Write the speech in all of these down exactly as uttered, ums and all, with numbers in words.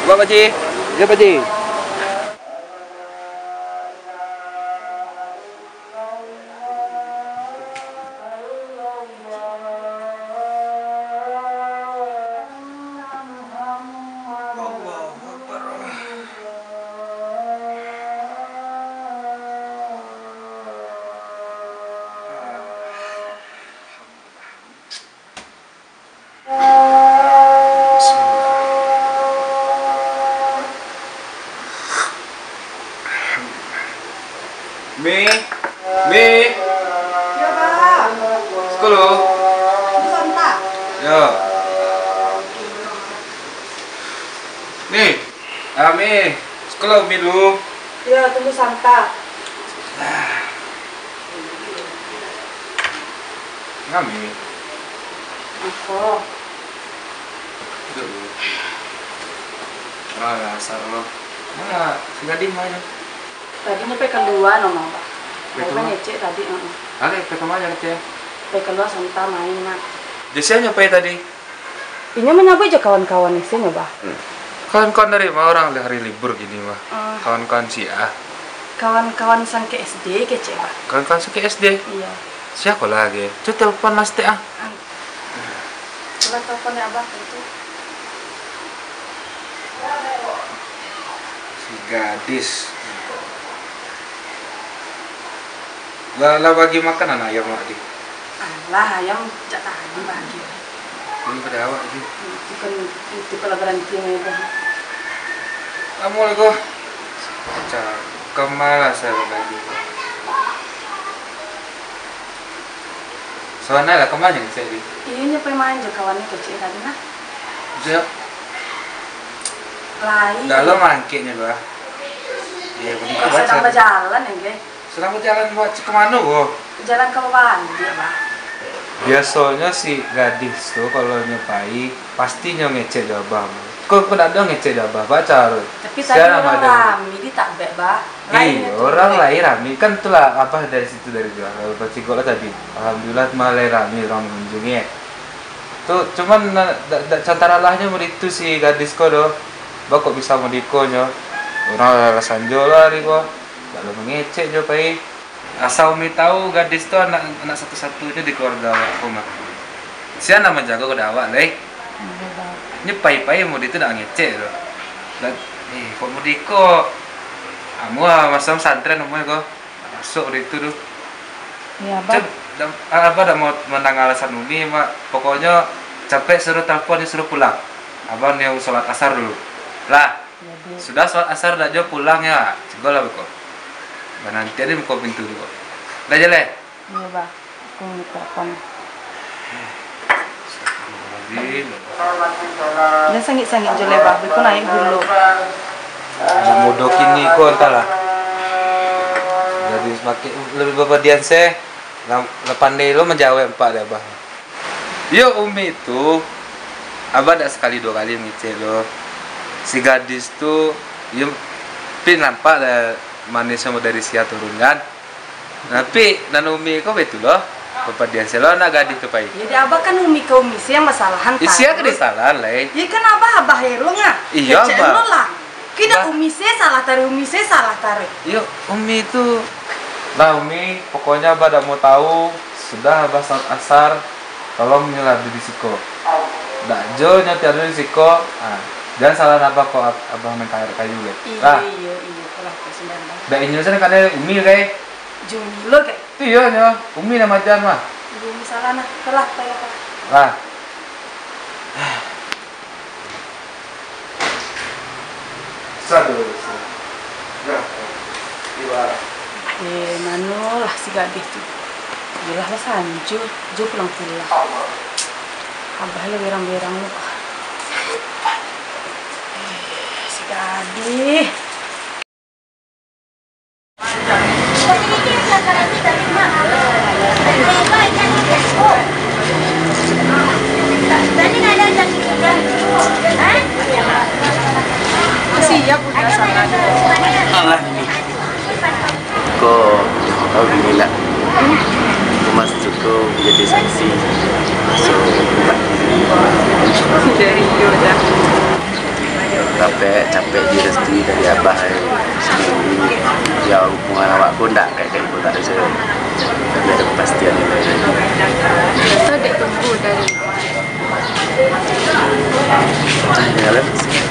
Pak Haji. Ya Pak Haji. Mi, Mi, Ya Pak. sekolah. Sontak. Ya. Mi, ah Mi, sekolah Mi dulu. Ya tunggu Santa. Ngami. Apa? Dulu. Ah, dasar lo. Mana, si Gading aja. Tadi nyampe keluar nomor Pak. Sampai Saya keluar? ngecek tadi, heeh. Oke, ketemu aja gitu ya. Sampai keluar Santa main nak. Jessica nyampe tadi. Ini menyapa aja kawan-kawan di sini, Pak. Kawan-kawan dari mana orang hari libur gini mah? Eh. Kawan-kawan si A. Kawan-kawan sang ke S D kecek, Pak. Kawan-kawan suka S D. Iya. Siapa lagi? Coba telepon Mas Teh ah. Coba teleponnya Abah itu. Si gadis. Lah, lah bagi makanan ayam lagi. Alah, ayam jak tadi bagi. Ini pada awak lagi. Itu kan itu kalau berhenti itu. Kamu lagi. Cak, kemana saya lagi? Soalnya lah kemana yang saya di? Iya nyampe main aja kawannya kecek tadi nah. Siap. Lain. Dalam mangkiknya bah. Iya, begitu Sedang baca. berjalan ya, Ge. Sedang berjalan buat kemana kok? Jalan ke Bawang dia, Pak. Biasanya si gadis tuh kalau nyepai pasti ngecek jabah. Kok kok ada ngecek jabah baca harus. Tapi tadi orang rame di tak bek, Pak. Iya, orang lain rame kan itulah apa dari situ dari juga. Kalau pasti kok tadi. Alhamdulillah malah rame orang mengunjungi ya. Tuh cuman cantara lahnya mau itu si gadis kok doh. Bah kok bisa mau dikonyo. Orang alasan jola nih kok. Lalu mengecek jo pai. Asal Umi tahu gadis tuh anak anak satu-satunya di keluarga aku mah. Sia nama jago ke awak leh. Nyepai-pai mau itu nak ngecek loh. Dan eh kok mau diko. Kamu ah masa santren namanya kok. Masuk di itu tuh. Iya, Bang. Apa dah mau menang alasan Umi mak. Pokoknya capek suruh telepon disuruh pulang. Abang yang sholat asar dulu. Lah. Jadi, Sudah sholat asar dah jauh pulang ya. Cegol lah kok. Nanti ada buka pintu dulu. Udah aja leh. iya, Bang. Aku mau telepon. Dia sangit-sangit jole, Bang. Aku naik dulu. Anak modok ini kok entahlah. Jadi semakin lebih babadian saya. Lepan deh lo menjawab empat dah bah. Yo Umi itu abah dah sekali dua kali ngecek lo. Si gadis tuh yo pin nampak dah manis sama dari sia turun kan. Tapi nan Umi kok betul loh. Bapak dia selo nak gadis ke pai. Jadi abah kan umi ke umi sih yang masalahan. Isia ke salah leh. Iya kan abah abah hero nggak? Iya, Abah. Lo lah. Kita Abah. umi sih salah tarik umi sih salah tarik. Yuk, Umi itu nah Umi, pokoknya Abah tidak mau tahu. Sudah Abah saat asar, tolong nyelah di siko. Dak jo nyetir di siko. Ah, jangan salah apa kok Abah main kayu kayu ya. Iya iya iya, kalau kesembilan. Dak Indonesia kan ada Umi kayak. Juni lo kayak. Iya nya, Umi nama jangan mah. Juni salah nah, telah kayak apa? Lah. Satu. Ya. Ibarat. Eh, mano lah si gadis tuh. Jelas lah sanju, jo pulang-pulang. Abah lah berang-berang lu. Eh, si gadis. Siap udah sama. Alah ini. Kok tahu ginilah. Mas cukup jadi saksi. Masuk. Dari Yoda. capek capek direstui dari abah sendiri. Ya hubungan awak pun tak kayak kayak tak ada se ada kepastian itu. Kita dek tunggu dari Jalan.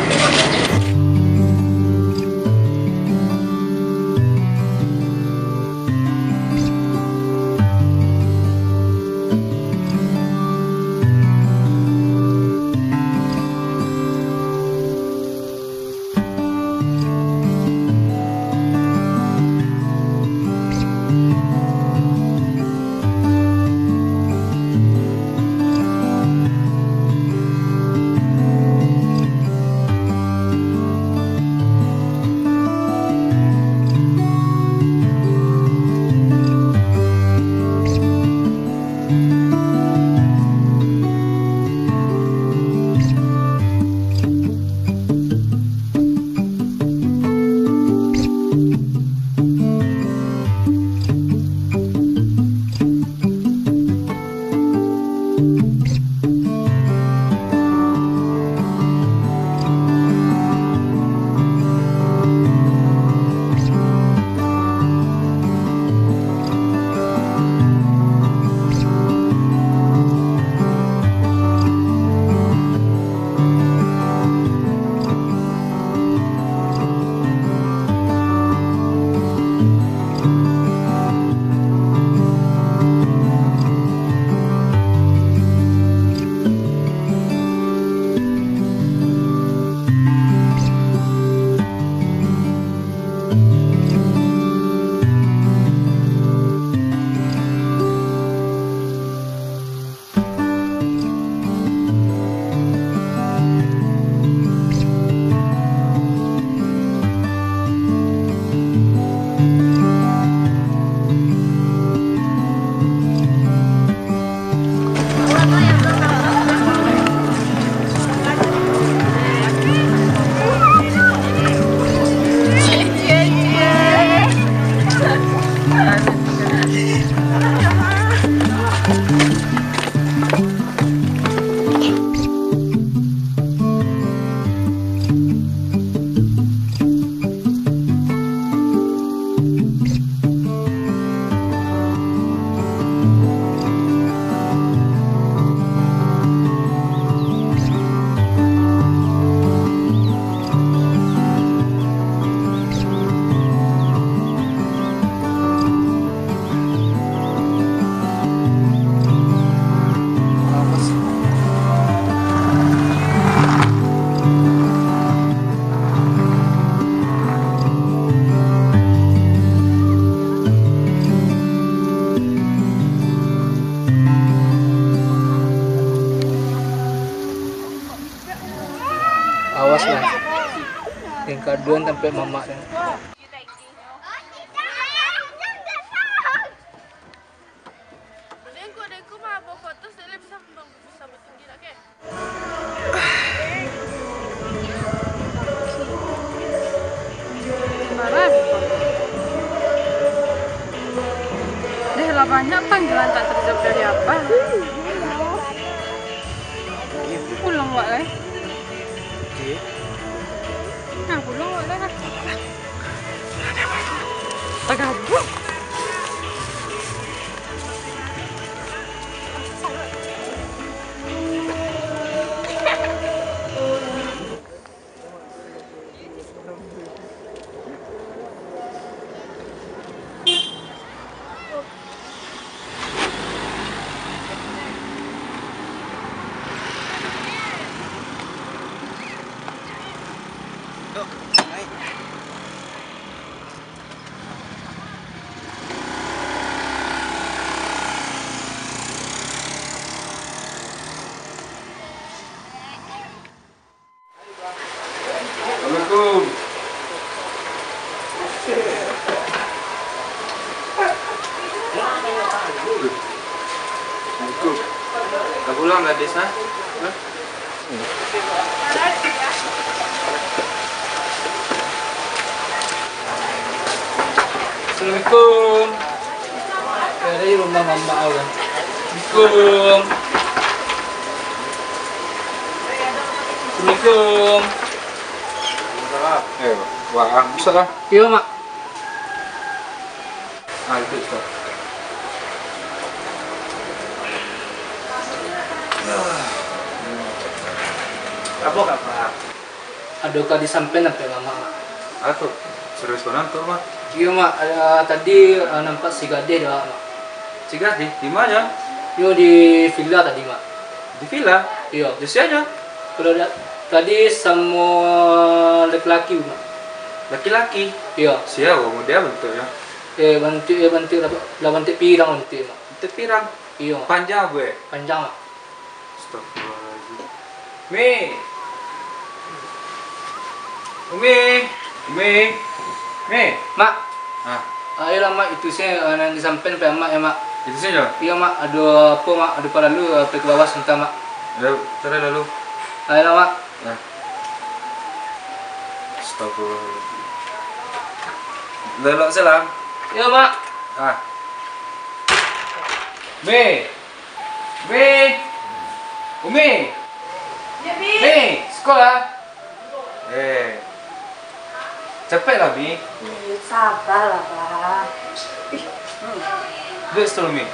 Awas lah, yang kaduan sampai mama kan. Deh lah banyak panggilan tak terjawab dari apa. Pulang wak lah. Nah pulang wak lah. Tagabung. Assalamualaikum. Assalamualaikum. Dah pulang gadis, ha? Hah? Assalamualaikum. Dari rumah mama awal. Assalamualaikum. Assalamualaikum. Eh, wah, bisa lah. Iya, Mak. Ah, itu stop. Apa apa? Ada kali sampai sampai mama, Mak. Aku serius banget tuh mah. Iya, Mak. Ada, tadi uh, nampak si Gade dah, Mak. Cigat di di mana? Yo di villa tadi, Mak. Di villa. Iya. Di sini aja. Kalau lihat tadi sama laki-laki, Mak. Laki-laki. Iya. Siapa mau dia bentuknya? Eh, bantu eh bantu lah, lah bantu pirang bantu, Mak. Itu pirang. Iya. Panjang gue. Panjang, Mak. Astagfirullahaladzim. Mi. Umi. Umi. Mi. Mak. Ah, Ayolah, Mak, itu saya uh, nanti sampai sampai Mak ya, Mak. itu sih ya. Iya, Mak. Ada apa, Mak? Ada pada lu uh, pergi ke bawah sebentar, Mak. Lalu, terus lalu. Ayolah, Mak. Nah. Astagfirullahaladzim. Lelok selang. Iya, Mak. Ah. Mi. Mi. Umi. Ya, Bi. Mi, sekolah. Eh. Cepet lah, Mi. Ih, sabar lah, Pak. Ih, hmm. Duduk situ, Mi.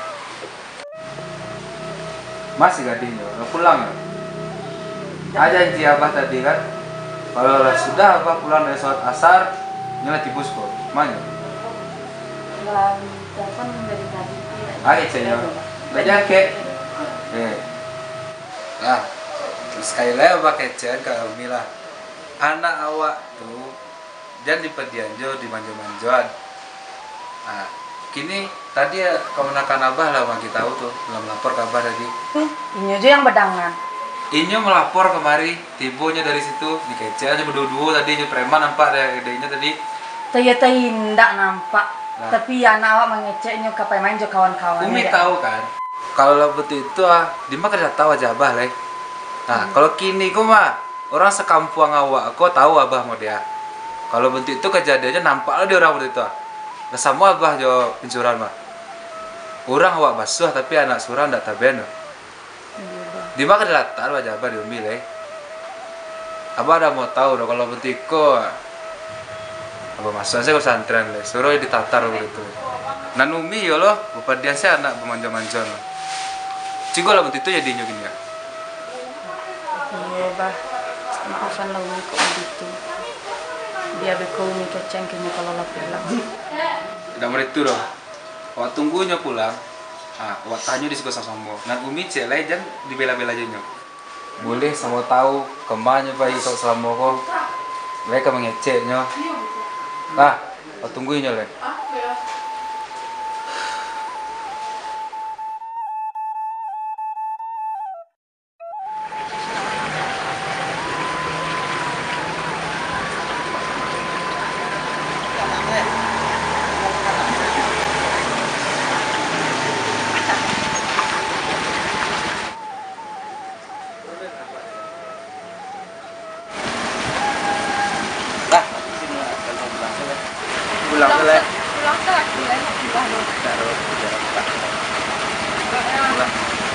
Masih gadingnya, udah pulang ya? Ada janji abah tadi kan? Kalau sudah abah pulang dari sholat asar, nyala di busko. Mana? Nggak telepon dari tadi. Ayo, Cenya. Belajar kek. Eh. Nah, sekali lagi abah kecen ke Umi lah. Anak awak tuh jangan dipedianjo, dimanjo-manjoan. Nah, kini tadi ya kemenakan abah lah bagi tahu tuh, belum lapor kabar tadi. Hmm, ini aja yang bedangan. Inyo melapor kemari, tibonya dari situ, dikece aja berdua-dua tadi, nyo preman nampak ada idenya tadi. Taya taya ndak nampak. Nah. Tapi anak awak mengeceknya kapai main jo kawan-kawan. Umi tahu kan, kalau lo betul itu ah, Dima kan tahu aja abah leh. Nah, Hmm. kalau kini ku mah orang sekampung awak, aku tahu abah mau dia. Kalau bentuk itu kejadiannya nampak lo di orang betul itu ah. Nah, sama abah jo pencuran mah. Orang awak basuh tapi anak surah ndak taben. Di mana latar wajah abah diumil eh. Abah ada mau tahu dong kalau betiko. Abah masuk saya ke pesantren le, suruh ditatar begitu. Nan umi yo loh, bapak dia saya anak bermanja-manja loh. Cigo lah begitu ya dinyo gini ya. Iya, Bah. Maafkan lah Umi kok begitu. Dia beko Umi kecengkenya kalau lah pulang. Tidak mau itu dong. Waktu tunggunya pulang. Ah, awak tanya di sekolah sama. Nan umi celai jangan dibela-bela aja nyok. Boleh sama tahu kemana bayi kau selama kau. Mereka mengeceknya. Nah, awak tungguin le. Nah, sini kalau pulang ke pulang ke le. Pulang ke lagi lah. Taruh jarak tak. Pulang.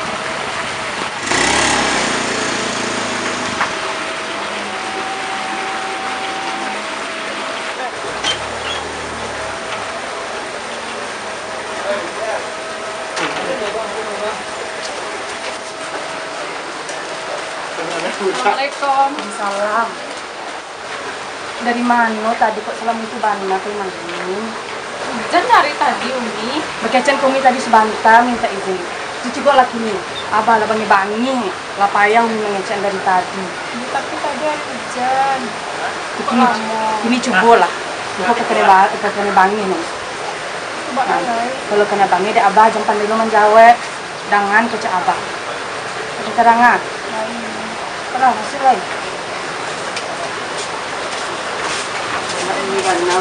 Assalamualaikum. Salam. Dari mana tadi kok salam itu banyak ke mana? Hujan cari tadi Umi. Bekecen kumi tadi sebentar minta izin. Cuci kok lagi nih. Abah lah bangi-bangi. Lah payah Umi mengecen dari tadi. Tapi tadi ada hujan. Kini, kini coba lah. Kok kekene ba- kekene bangi nih. Coba Nah, alai. kalau kena bangi dek abah jangan pandai lu menjawab. Dengan kecek abah. Ada terangan. Kenapa masih lain? Ini kan enam.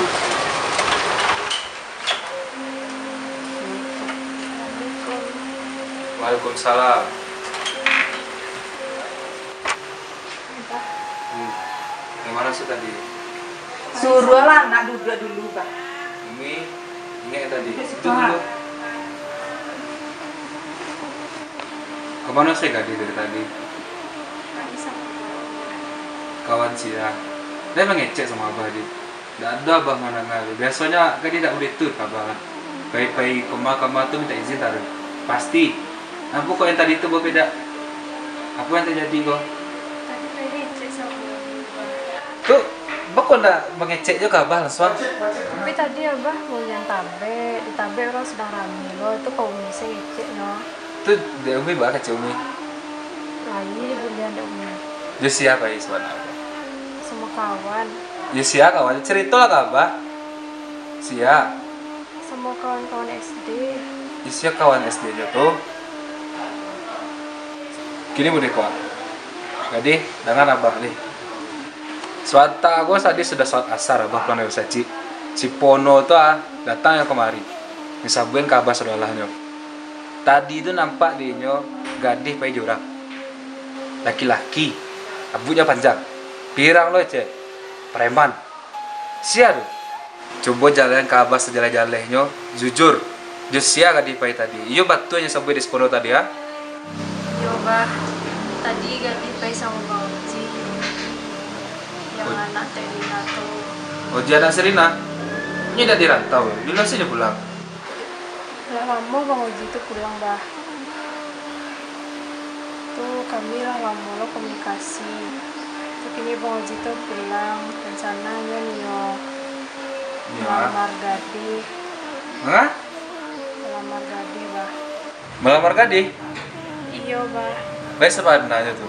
Waalaikumsalam. Hmm. Yang mana sih tadi? Suruh lah nak duduk dulu, Pak. Umi, ingat tadi. Duduk Itu situ, dulu. Kemana sih Gadi dari tadi? Kawan sih ya. Dia mengecek sama abah dia. Tidak ada abah mana ngaruh. Biasanya kan dia tidak boleh tur abah. Baik-baik koma-koma tuh minta izin taruh. Pasti. Apa kok yang tadi itu berbeda? Apa yang terjadi kok? Tadi lagi cek sama Tuh, bakal ndak mengecek juga abah langsung. tapi tadi abah mau yang tabe, di tabe orang sedang rame loh, itu kau bisa ngecek no. Tuh dia umi bakal kecil umi. Lagi di bulan ada umi Dia siapa ya sebenarnya? sama kawan, Ya sia kawan, cerita lah ke abah. Sia, sama kawan-kawan S D. isia kawan S D nya tuh. Gini boleh kuat. Jadi dengan abah nih. Suatu aku tadi sudah sholat asar abah pulang dari Saci. Si Pono tuh ah, datang yang kemari. Misabuin ke abah saudaranya. Tadi itu nampak dia gadih pakai jurang. Laki-laki, rambutnya panjang. Pirang loh cek, preman. Sia tuh. Coba jalan ke abah sejalan-jalannya, jujur. Jus sia gadih pakai tadi. Iyo batunya sampai di Pono tadi ya. Yo bah, tadi ganti pay sama Bang Oji yang Oh. anak Terina tuh. Oh dia anak Serina. Ini udah dirantau. Dulu sih dia pulang. Gak lama Bang Oji tuh pulang bah. Tuh kami lah lama lo komunikasi. Tuh kini Bang Oji tuh pulang. Rencananya nih yo Iya. melamar gadih, Hah? melamar gadih bah. Melamar gadih? Iyo bah. Baik sebenarnya tuh.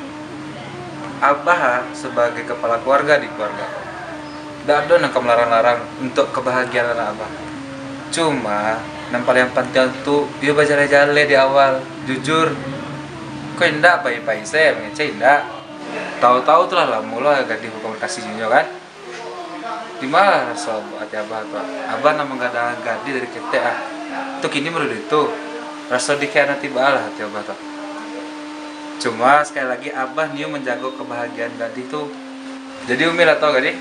Abah sebagai kepala keluarga di keluarga. Tidak ada yang melarang-larang untuk kebahagiaan anak abah. Cuma yang paling penting tuh dia berjalan-jalan di awal. Jujur, kok indah baik-baik saya mengecek indah. Tahu-tahu tuh lah mula gadis komunikasinya kan. Di mana rasa hati abah tuh? Abah nama gak ada gadis dari kita ah. Tuh kini menurut itu rasa dikhianati balah hati abah tuh. Cuma sekali lagi abah nih menjaga kebahagiaan gadis tuh. Jadi Umi lah tau gadis?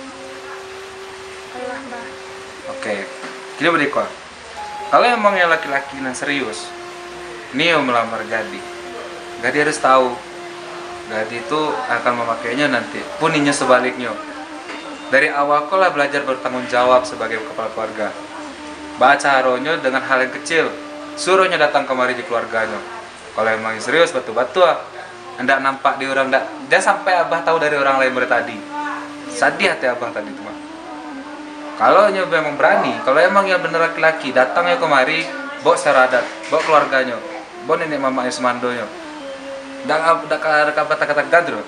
Allah bah. Oke, kini berikut. Kalau emang yang laki-laki yang serius, nih yang melamar gadis, gadis harus tahu gadis itu akan memakainya nanti. Pun inya sebaliknya. Dari awal kau lah belajar bertanggung jawab sebagai kepala keluarga. Baca haronya dengan hal yang kecil, suruhnya datang kemari di keluarganya. Kalau emang serius batu-batu ah, hendak nampak di orang dak, dia sampai abah tahu dari orang lain dari tadi. Sedih hati abah tadi tuh mah. Kalau nya memang berani, kalau emang yang bener laki-laki, datangnya kemari, bawa secara adat, bawa keluarganya, bawa nenek mamanya semandonya. Dak dak ada kata-kata gadro.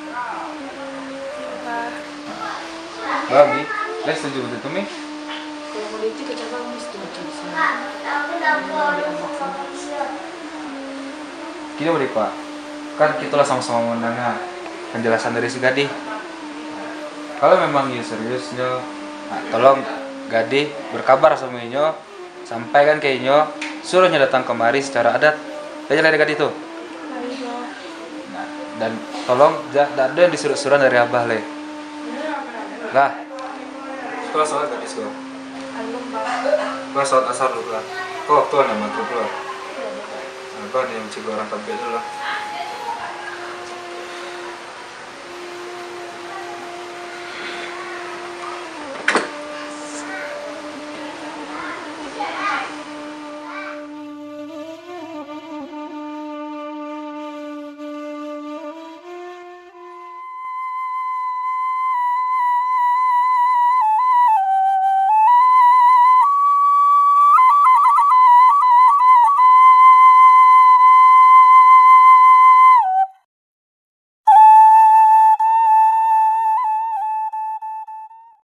Babi, les setuju betul mi? Kalau politik kita kan mesti setuju. Kini boleh pak, kan kita lah sama-sama mendengar penjelasan dari si gadis. Kalau memang dia seriusnya, nah, tolong gadis berkabar sama inyo, sampaikan ke inyo, suruhnya datang kemari secara adat. Dia jalan gadis itu. Nah, dan tolong tidak ada yang disuruh-suruh dari abah le. Lah, sekolah sholat gadis kau. Alum bah. Kau sholat asar dulu lah. Kau waktu nama tu pula. Apa nih yang cikgu orang tampil dulu lah.